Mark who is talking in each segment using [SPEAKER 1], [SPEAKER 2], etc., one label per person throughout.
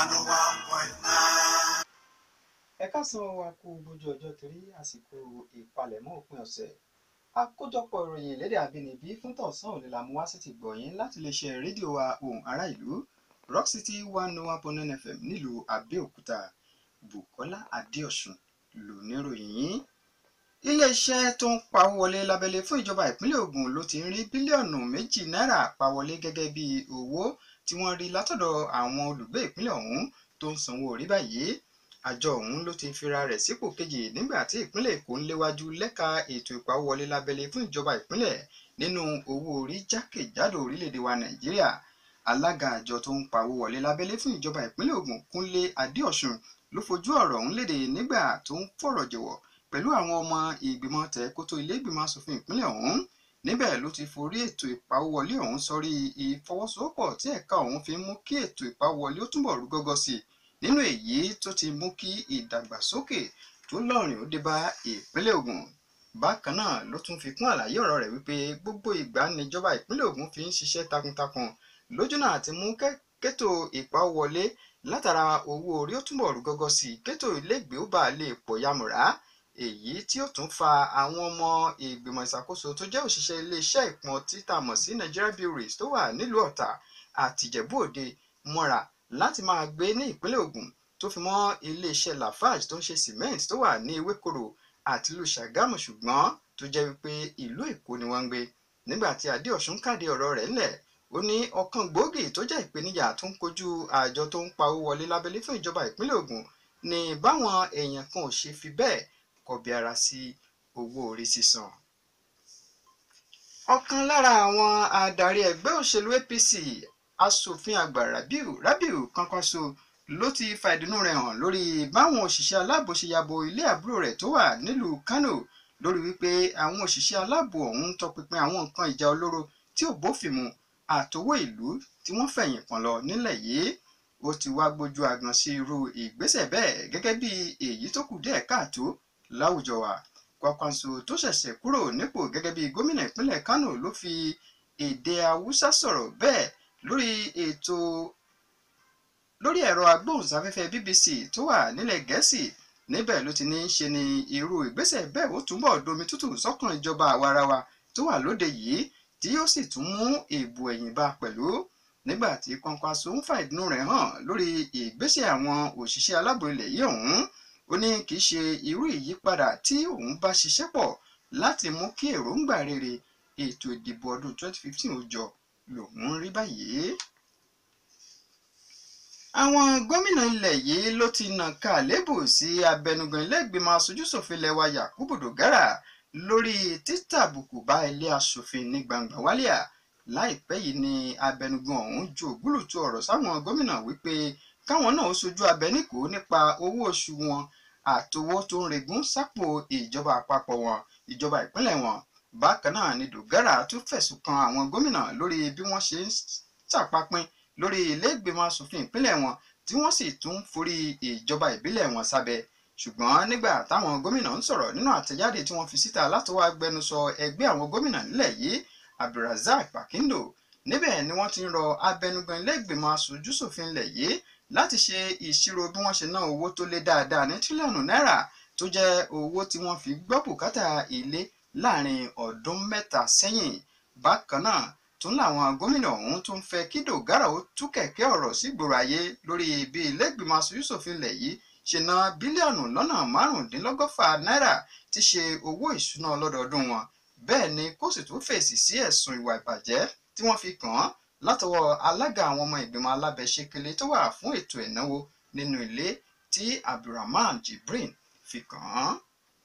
[SPEAKER 1] 101.9.
[SPEAKER 2] Ẹ káàsán wa kú bójú ọjọ́ torí àsìkò ìpalẹ̀mọ́ òpin ọ̀sẹ̀. Àkójọpọ̀ ìròyìn lédè àbínibí fún tọ̀sán òní la mú wá sí ti gbọ̀yìn láti lè ṣe rédíò wa ohùn ará ìlú Rock City 101.9 FM nílùú Abẹ́òkúta. Bùkọ́lá Adéọ̀sùn ló níròyìn yín. Ilé-iṣẹ́ tó ń pawó wọlé lábẹ́lé fún ìjọba ìpínlẹ̀ Ògùn ló ti ń rí bílíọ̀nù 2 náírà pa wọlé gẹ́gẹ́ bí owó tí wọ́n rí látọ̀dọ̀ àwọn olùgbé ìpínlẹ̀ ọ̀hún tó ń sanwó orí báyìí. Àjọ ọ̀hún ló ti fira rẹ̀ sípò kejì nígbà tí ìpínlẹ̀ Èkó ń léwájú lẹ́ka ètò ìpawówọlé lábẹ́lé fún ìjọba ìpínlẹ̀ nínú owó orí jákèjádò orílẹ̀-èdè wa Nàìjíríà. Alága àjọ tó ń pawó wọlé lábẹ́lé fún ìjọba ìpínlẹ̀ Ògùn Kúnlé Adéọ̀sùn ló fojú ọ̀rọ̀ ọ̀hún léde nígbà tó ń fọ̀rọ̀ jẹ̀wọ̀ pẹ̀lú àwọn ọmọ ìgbìmọ̀ tẹ̀kótó ilé ìgbìmọ̀ asòfin ìpínlẹ̀ ọ̀hún. Níbẹ̀ ló ti forí ètò ìpawówọlé ọ̀hún sọrí ìfọwọ́sowọ́pọ̀ tí ẹ̀ka ọ̀hún fi ń mú kí ètò ìpawówọlé ó túbọ̀ rú gọ́gọ́ sí nínú èyí tó ti mú kí ìdàgbàsókè tó lọ́rìn ó dé bá ìpínlẹ̀ Ògùn. Bákan náà ló tún fi kún àlàyé ọ̀rọ̀ rẹ̀ wípé gbogbo ìgbà níjọba ìpínlẹ̀ Ògùn fi ń ṣiṣẹ́ takuntakun lójúnà àti mú kétò ìpawówọlé látara owó orí ó túbọ̀ rú gọ́gọ́ sí kétò ilégbèé ó bá lè pọ̀ yamùrá, èyí tí ó tún fa àwọn ọmọ ìgbìmọ̀ ìṣàkóso tó jẹ́ òṣìṣẹ́ iléeṣẹ́ ìpọn títà mọ̀ sí Nigeria Breweries tó wà nílùú Ọ̀tà àti Ìjẹ̀bú Òde mọ́ra láti máa gbé ní ìpínlẹ̀ Ògùn tó fi mọ́ iléeṣẹ́ Lafarge tó ń ṣe cement tó wà ní Ewékòró àti ìlú Ṣàgámù ṣùgbọ́n tó jẹ́ wípé ìlú Èkó ni wọ́n ń gbé. Nígbà tí Adéọ̀sùn kàdé ọ̀rọ̀ rẹ̀ ńlẹ̀ ó ní ọ̀kan gbòógì tó jẹ́ ìpèníjà tó ń kojú àjọ tó ń pawó wọlé lábẹ́lé fún ìjọba ìpínlẹ̀ Ògùn ni báwọn èèyàn kan ò ṣe fi bẹ́ẹ̀ kọbi ara sí owó orí sísan. Ọ̀kan lára àwọn adarí ẹgbẹ́ òṣèlú APC aṣòfin àgbà Rabiu Kwankwaso ló ti fa ìdùnnú rẹ̀ hàn lórí báwọn òṣìṣẹ́ aláàbò ṣe yabo ilé àbúrò rẹ̀ tó wà nílùú Kano lórí wípé àwọn òṣìṣẹ́ aláàbò ọ̀hún tọpinpin àwọn nǹkan ìjà olóró tí ò bófin mu àtowó ìlú tí wọ́n fẹ̀yìn pọ̀n lọ nílẹ̀ yìí. Ó ti wá gbójú agan sí irú ìgbésẹ̀ bẹ́ẹ̀ gẹ́gẹ́ bí èyí tó kù díẹ̀ káàtó láwùjọ wa. Kwankwaso tó ṣẹ̀ṣẹ̀ kúrò nípò gẹ́gẹ́ bí gómìnà ìpínlẹ̀ Kano ló fi èdè Haúsá sọ̀rọ̀ bẹ́ẹ̀ lórí ẹ̀rọ agbóhùnsáfẹ́fẹ́ BBC tó wà nílẹ̀ Gẹ̀ẹ́sì. Níbẹ̀ ló ti ní ṣe ni irú ìgbésẹ̀ bẹ́ẹ̀ ó túnbọ̀ domi tútù sọ́kàn ìjọba àwarawa tó wà lóde yìí tí yóò sì tún mú èbù ẹ̀yìn bá pẹ̀lú. Nígbà tí Kwankwaso ń fa ìdùnnú rẹ̀ hàn lórí ìgbésẹ̀ àwọn òṣìṣẹ́ aláàbò ilẹ̀ yìí ọ̀hún, ó ní kì í ṣe irú ìyípadà tí òun bá ṣiṣẹ́ pọ̀ láti mú kí èròǹgbà rere ètò ìdìbò ọdún 2015 ó jọ lòun rí báyìí. Àwọn gómìnà ilẹ̀ yìí ló ti nàka àlébù sí abẹnugan ilé ìgbìmọ̀ aṣojú-ṣòfin ilẹ̀ wa Yakubu Dogara lórí títàbùkù bá ilé aṣòfin ní gbangba wálíà. Láìpẹ́ yìí ni abẹnugan ọ̀hún ju ògbólùtú ọ̀rọ̀ sáwọn gómìnà wípé káwọn náà ó sojú abẹníkò nípa owó oṣù wọn àtowó tó ń regún sápò ìjọba àpapọ̀ wọn, ìjọba ìpínlẹ̀ wọn. Bákan náà ni Dogara tún fẹ̀sùn kan àwọn gómìnà lórí bí wọ́n ṣe ń ṣàpapín lórí ilé ìgbìmọ̀ asòfin ìpínlẹ̀ wọn tí wọ́n sì tún forí ìjọba ìbílẹ̀ wọn sábẹ́. Ṣùgbọ́n nígbà táwọn gómìnà ń sọ̀rọ̀ nínú àtẹ̀jáde tí wọ́n fi síta látọwọ́ agbẹnusọ ẹgbẹ́ àwọn gómìnà nílẹ̀ yìí Abdulrazak Bakindo, níbẹ̀ ni wọ́n ti ń rọ abẹnugan ilé ìgbìmọ̀ aṣojú-ṣòfin ilẹ̀ yìí láti ṣe ìṣirò bí wọ́n ṣe ná owó tó lé dáadáa ní tírílíọ̀nù náírà tó jẹ́ owó tí wọ́n fi gbọ́ bùkátà ilé láàrin ọdún 3 sẹ́yìn. Bákan náà tún làwọn gómìnà ọ̀hún tún fẹ́ kí Dogara ó tú kẹ̀kẹ́ ọ̀rọ̀ sígboro ayé lórí bí ilé ìgbìmọ̀ aṣojú-ṣòfin ilẹ̀ yìí ṣe ná bílíọ̀nù lọ́nà 125 náírà tí ṣe owó ìṣúná ọlọ́dọọdún wọn. Bẹ́ẹ̀ ni kó sì tún fèsì sí ẹ̀sùn ìwà ìbàjẹ́ tí wọ́n fi kàn án látọwọ́ alága àwọn ọmọ ìgbìmọ̀ alábẹ́sẹ̀kẹlé tó wà fún ètò ìnáwó nínú ilé tí Abdulrahman Jibrin fi kàn án.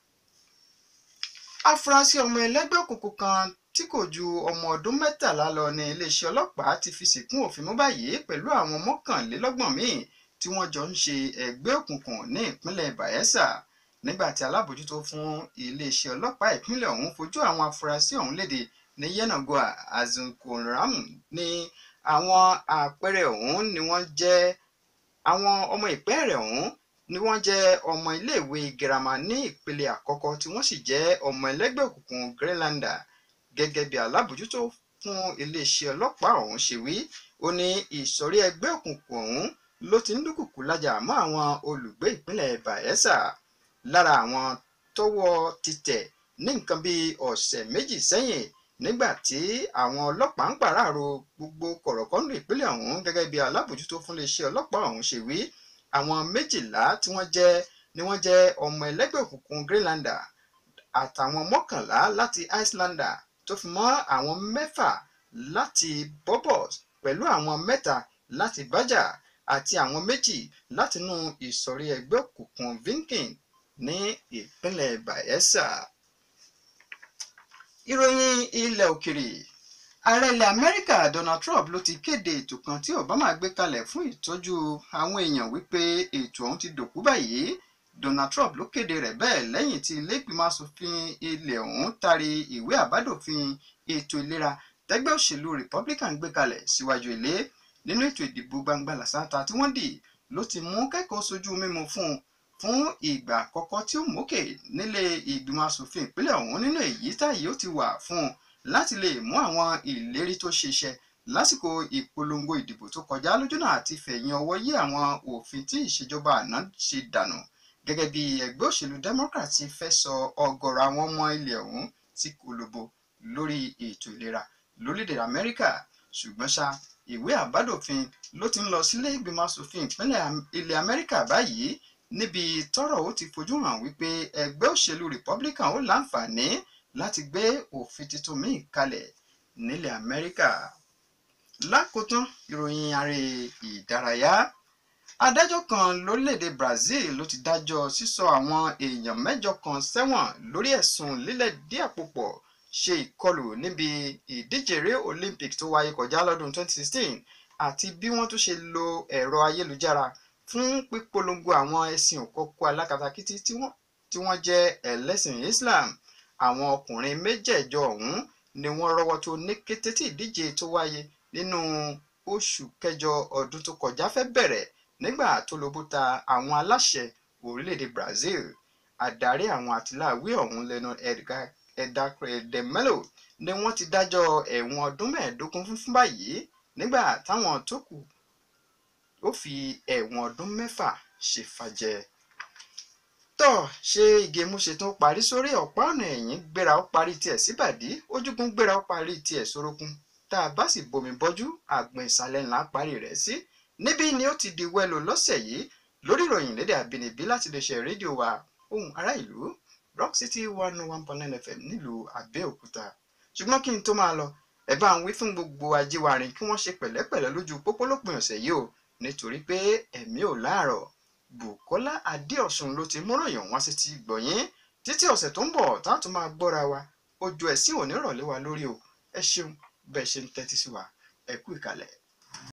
[SPEAKER 2] Afurasí ọmọ ẹlẹ́gbẹ́ òkùnkùn kan tí kò ju ọmọ ọdún 13 lọ ní iléeṣẹ́ ọlọ́pàá ti fi sìnkún òfin mú báyìí pẹ̀lú àwọn 29 míì tí wọ́n jọ ń ṣe ẹgbẹ́ òkùnkùn ní ìpínlẹ̀ Bayelsa. Nígbà tí alábòjútó fún iléeṣẹ́ ọlọ́pàá ìpínlẹ̀ ọ̀hún fojú àwọn afurasí ọ̀hún léde ní Yenagoa Azunkuramu ní àwọn àpẹẹrẹ ọ̀hún ni wọ́n jẹ́ àwọn ọmọ ìpẹ́ẹ̀rẹ̀ ọ̀hún ni wọ́n jẹ́ ọmọ iléèwé girama ní ìpele àkọ́kọ́ tí wọ́n sì jẹ́ ọmọ ẹlẹ́gbẹ́ òkùnkùn Greenlander. Gẹ́gẹ́ bí alábòjútó fún iléeṣẹ́ ọlọ́pàá ọ̀hún ṣe wí, ó ní ìsọ̀rí ẹgbẹ́ òkùnkùn ọ̀hún ló ti ń dúkùkù lájà mọ́ àwọn olùgbé ìpínlẹ̀ Bayelsa. Lára àwọn tọ́wọ́ ti tẹ̀ ní nǹkan bíi ọ̀sẹ̀ méjì sẹ́yìn nígbà tí àwọn ọlọ́pàá ń pàráàrò gbogbo kọ̀rọ̀kọ́ndù ìpínlẹ̀ ọ̀hún gẹ́gẹ́ bí alábòjútó fún iléeṣẹ́ ọlọ́pàá ọ̀hún ṣe wí. Àwọn 12 tí wọ́n jẹ́ ọmọ ẹlẹ́gbẹ́ òkùnkùn Greenlander àtàwọn 11 láti Icelander tó fi mọ́ àwọn 6 láti Bobos pẹ̀lú àwọn 3 láti Baja àti àwọn 2 látinú ìsọ̀rí ẹgbẹ́ òkùnkùn Viking ní ìpínlẹ̀ Bayelsa. Ìròyìn ilẹ̀ òkèrè. Ààrẹ ilẹ̀ Amẹ́ríkà Donald Trump ló ti kéde ètò kan tí Obama gbé kalẹ̀ fún ìtọ́jú àwọn èèyàn wípé ètò ọ̀hún ti dòkú báyìí. Donald Trump ló kéde rẹ̀ bẹ́ẹ̀ lẹ́yìn tí ilé ìgbìmọ̀ asòfin ilẹ̀ ọ̀hún tari ìwé àbádòfin ètò ìlera tẹ́gbẹ́ òṣèlú Republican gbé kalẹ̀ síwájú ilé. Nínú ètò ìdìbò gbangba làṣántà tí wọ́n dì ló ti mú kẹ́kọ̀ọ́ sojú mímu fún ìgbà àkọ́kọ́ tí ó mókè nílé ìgbìmọ̀ asòfin ìpínlẹ̀ ọ̀hún nínú èyí táyé ó ti wà fún láti lè mú àwọn ìlérí tó ṣeṣẹ lásìkò ìpolongo ìdìbò tó kọjá lójúnà àti fẹ̀yìn ọwọ́ yí àwọn òfin tí ìṣèjọba àná ṣe dànù gẹ́gẹ́ bí ẹgbẹ́ òṣèlú Democrat ti fẹ́ sọ ọ̀gọ̀rọ̀ àwọn ọmọ ilẹ̀ ọ̀hún sí kòlòbó lórí ètò ìlera lórílẹ̀-èdè Amẹ́ríkà. Ṣùgbọ́n ṣá ìwé àbádòfin ló ti ń lọ sílé ìgbìmọ̀ asòfin ìpínlẹ̀ ilẹ̀ Amẹ́ríkà báyìí níbi tọ́rọ̀ ó ti fojú hàn wípé ẹgbẹ́ òṣèlú Republican ó láǹfààní láti gbé òfin tuntun míì kalẹ̀ nílẹ̀ Amẹ́ríkà. Lákòótán ìròyìn aré ìdárayá. Adájọ́ kan lórílẹ̀‐èdè Brazil ló ti dájọ́ sísọ àwọn èèyàn 8 kan sẹ́wọ̀n lórí ẹ̀sùn lílẹ̀ dí àpò pọ̀ ṣe ìkọlù níbi ìdíje eré Olympic tó wáyé kọjá lọ́dún 2016 àti bí wọ́n tún ṣe lo ẹ̀rọ ayélujára fún pípolongo àwọn ẹ̀sìn òkọ̀kọ̀ alákatakítí tí wọ́n jẹ́ ẹlẹ́sìn Islam. Àwọn ọkùnrin 8 ọ̀hún ni wọ́n rọ́wọ́ tó ní kété tí ìdíje tó wáyé nínú oṣù kẹjọ ọdún tó kọjá fẹ́ bẹ̀rẹ̀ nígbà tó lóbó ta àwọn aláṣẹ orílẹ̀-èdè Brazil. Adarí àwọn àtìláàwí ọ̀hún Leonardo Edgar de Mello ni wọ́n ti dájọ́ ẹ̀wọ̀n ọdún 15 fún báyìí nígbà táwọn tó kù ó fi ẹ̀wọ̀n ọdún 6 ṣe fàjẹ. Tó ṣe ìgèmú ṣe tó parí sórí ọ̀pá ọ̀nà ẹ̀yìn gbéra ó parí tiẹ̀ síbàdí ojúgun gbéra ó parí tiẹ̀ sórókun tá a bá sì bomi bọ́jú àgbọn ìsàlẹ̀ ńlá parí rẹ̀ sí. Níbí ni ó ti di wẹ́lò lọ́sẹ̀ yìí lórí ìròyìn lédè àbínibí láti lè ṣe rédíò wa Ohùn Ará Ìlú Rock City 101.9 FM nílùú Abẹ́òkúta. Ṣùgbọ́n kí n tó máa lọ ẹ bá ń wí fún gbogbo ajíwárin kí wọ́n ṣe pẹ̀lẹ́pẹ̀lẹ́ lójú pópó lópin ọ̀sẹ̀ yìí o nítorí pé ẹ̀mí ò láàárọ̀. Bùkọ́lá Adéọ̀sùn ló ti múròyìn wá sí ti gbọ̀yìn títí ọ̀sẹ̀ tó ń bọ̀ tá a tún máa gbọ́ra wa ojú ẹ̀sìn ò ní rọ̀lẹ́ wa lórí o. Ẹ ṣeun bẹ́ẹ̀ ṣe ń tẹ́tí sí wa ẹ kú ìkàlẹ̀.